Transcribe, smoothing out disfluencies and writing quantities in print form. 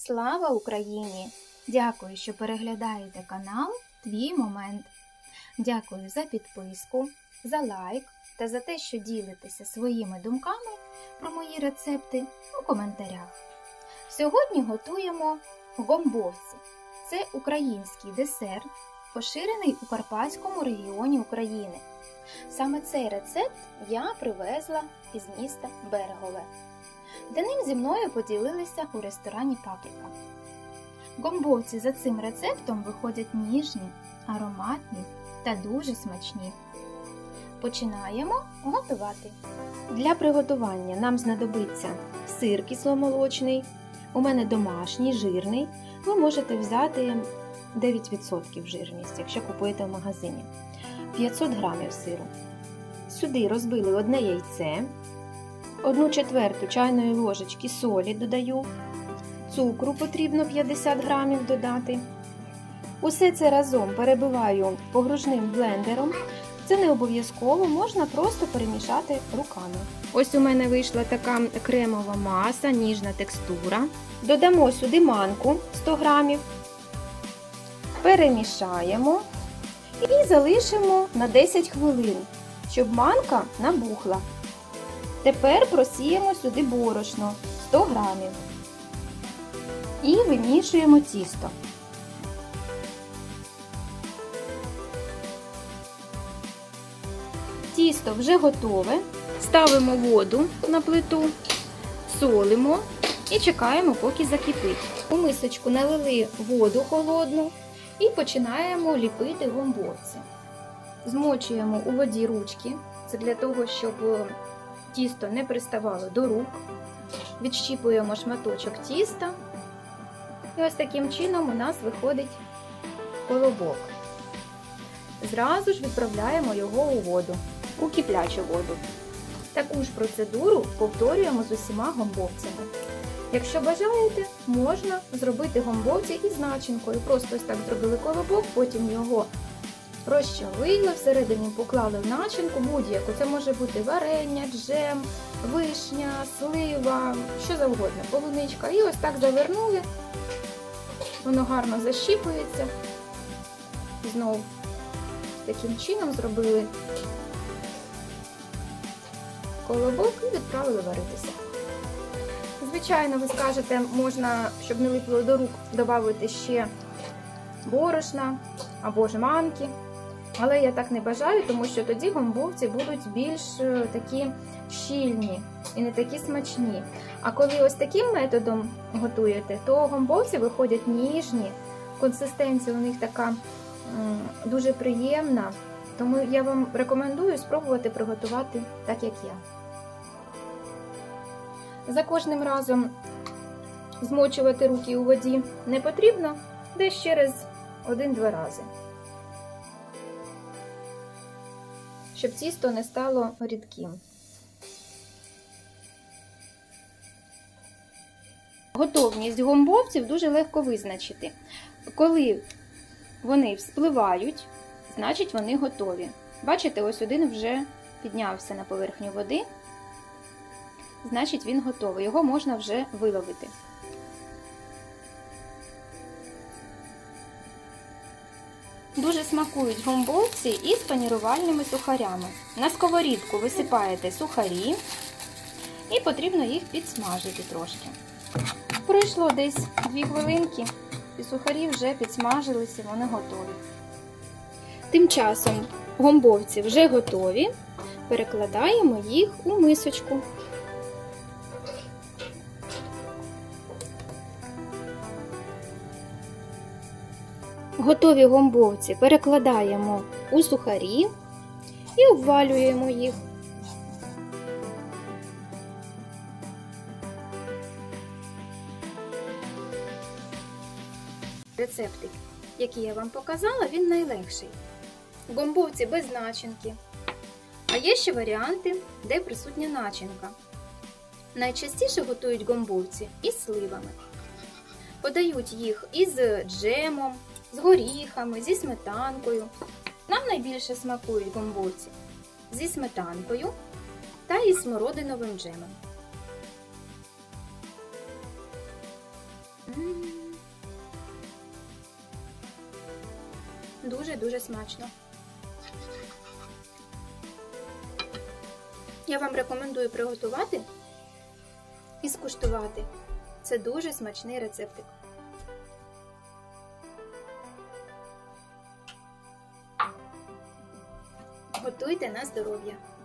Слава Україні! Дякую, що переглядаєте канал Твій Момент. Дякую за підписку, за лайк та за те, що ділитеся своїми думками про мої рецепти у коментарях. Сьогодні готуємо гомбовці. Це український десерт, поширений у Карпатському регіоні України. Саме цей рецепт я привезла із міста Берегове, де ним зі мною поділилися у ресторані «Паприка». Гомбовці за цим рецептом виходять ніжні, ароматні та дуже смачні. Починаємо готувати. Для приготування нам знадобиться сир кисломолочний, у мене домашній, жирний, ви можете взяти 9% жирність, якщо купуєте в магазині. 500 грамів сиру. Сюди розбили одне яйце, 1/4 чайної ложечки солі додаю, цукру потрібно 50 грамів додати. Усе це разом перебиваю погружним блендером. Це не обов'язково, можна просто перемішати руками. Ось у мене вийшла така кремова маса, ніжна текстура. Додамо сюди манку 100 грамів, перемішаємо і залишимо на 10 хвилин, щоб манка набухла. Тепер просіємо сюди борошно 100 грамів і вимішуємо тісто. Тісто вже готове. Ставимо воду на плиту, солимо і чекаємо, поки закипить. У мисочку налили воду холодну і починаємо ліпити гомбовці. Змочуємо у воді ручки, це для того, щоб тісто не приставало до рук. Відщіпуємо шматочок тіста. І ось таким чином у нас виходить колобок. Зразу ж відправляємо його у воду, у киплячу воду. Таку ж процедуру повторюємо з усіма гомбовцями. Якщо бажаєте, можна зробити гомбовці із начинкою. Просто ось так зробили колобок, потім його розчавили, всередині поклали в начинку будь-яку. Це може бути варення, джем, вишня, слива, що завгодно, полуничка. І ось так завернули, воно гарно защіпується. Знову таким чином зробили колобок і відправили варитися. Звичайно, ви скажете, можна, щоб не липло до рук, додати ще борошна або ж манки. Але я так не бажаю, тому що тоді гомбовці будуть більш такі щільні і не такі смачні. А коли ось таким методом готуєте, то гомбовці виходять ніжні, консистенція у них така дуже приємна. Тому я вам рекомендую спробувати приготувати так, як я. За кожним разом змочувати руки у воді не потрібно, десь через 1-2 рази. Щоб тісто не стало рідким. Готовність гомбовців дуже легко визначити. Коли вони вспливають, значить вони готові. Бачите, ось один вже піднявся на поверхню води, значить він готовий. Його можна вже виловити. Дуже смакують гомбовці із панірувальними сухарями. На сковорідку висипаєте сухарі і потрібно їх підсмажити трошки. Пройшло десь 2 хвилинки і сухарі вже підсмажилися, вони готові. Тим часом гомбовці вже готові, перекладаємо їх у мисочку. Готові гомбовці перекладаємо у сухарі і обвалюємо їх. Рецептик, який я вам показала, він найлегший. Гомбовці без начинки. А є ще варіанти, де присутня начинка. Найчастіше готують гомбовці із сливами. Подають їх із джемом, з горіхами, зі сметанкою. Нам найбільше смакують гомбовці зі сметанкою та із смородиновим джемом. Дуже-дуже смачно. Я вам рекомендую приготувати і скуштувати. Це дуже смачний рецептик. Готуйте на здоров'я!